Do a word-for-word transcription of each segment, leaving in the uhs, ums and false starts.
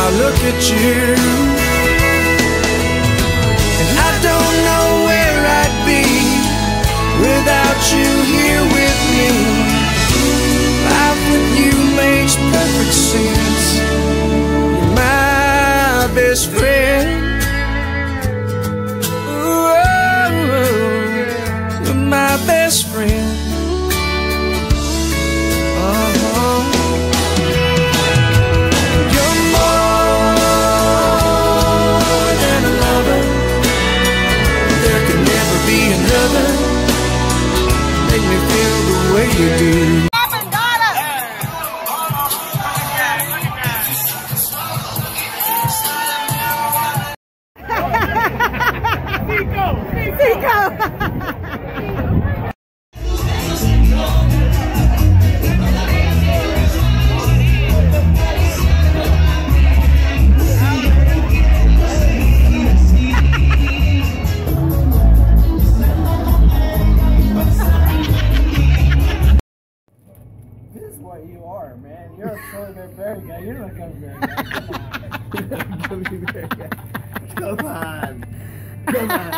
I look at you, and I don't know where I'd be without you here with me. Life with you makes perfect sense. You're my best friend. Ooh, you're my best friend. Make me feel the way you do. What you are, man. You're a polar bear guy. You're not a gummy bear guy. Come on. Gummy bear guy. Come on. Come on.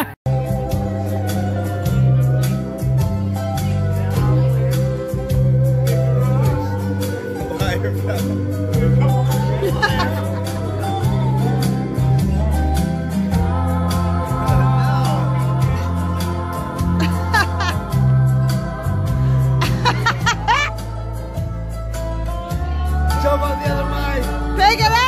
Jump on the other way. Take it out.